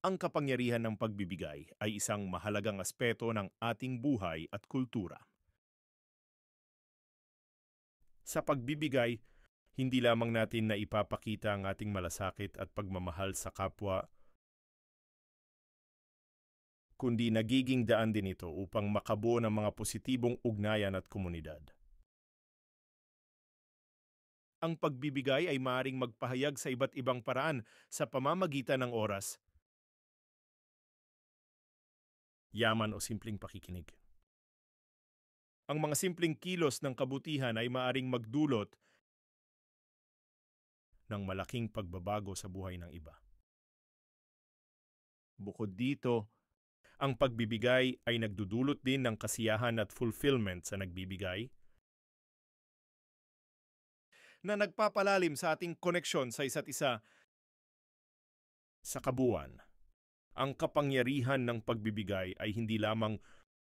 Ang kapangyarihan ng pagbibigay ay isang mahalagang aspeto ng ating buhay at kultura. Sa pagbibigay, hindi lamang natin na ipapakita ang ating malasakit at pagmamahal sa kapwa, kundi nagiging daan din ito upang makabuo ng mga positibong ugnayan at komunidad. Ang pagbibigay ay maaaring magpahayag sa iba't ibang paraan sa pamamagitan ng oras, yaman o simpleng pakikinig. Ang mga simpleng kilos ng kabutihan ay maaaring magdulot ng malaking pagbabago sa buhay ng iba. Bukod dito, ang pagbibigay ay nagdudulot din ng kasiyahan at fulfillment sa nagbibigay, na nagpapalalim sa ating koneksyon sa isa't isa. Sa kabuuan, ang kapangyarihan ng pagbibigay ay hindi lamang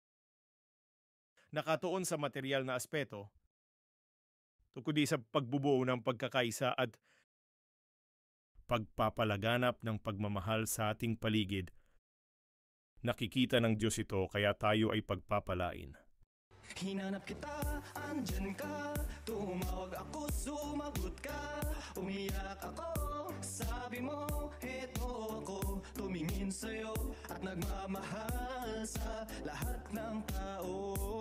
nakatuon sa material na aspeto, kundi sa pagbubuo ng pagkakaisa at pagpapalaganap ng pagmamahal sa ating paligid. Nakikita ng Diyos ito kaya tayo ay pagpapalain. Hinanap kita, andyan ka. Tumawag ako, sumagot ka. Umiyak ako, sabi mo, heto ako. Tumingin sa'yo at nagmamahal sa lahat ng tao.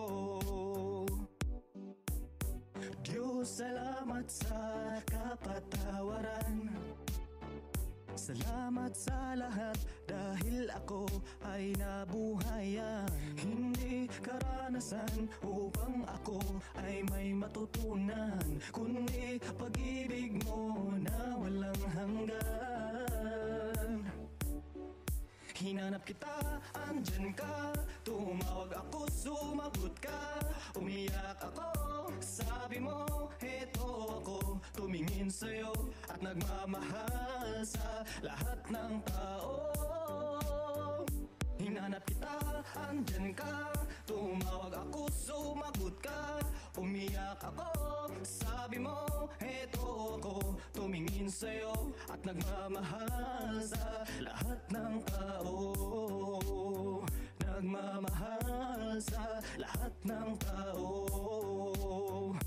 Diyos, salamat sa kapatawaran. Salamat sa lahat dahil ako ay nabuhayan. Hindi karanasan upang ako ay may matutunan, kundi pag-ibig mo na walang hanggan. Hinanap kita, andyan ka. Tumawag ako, sumagot ka. Umiyak ako, sabi mo, heto ako. Tumingin sa'yo at nagmamahal sa lahat ng tao. Hinanap kita, andyan ka. Tumawag ako, sumagot ka. Umiyak ako, sabi mo, heto ako. Tumingin sa'yo at nagmamahal sa lahat ng tao. Nagmamahal sa lahat ng tao.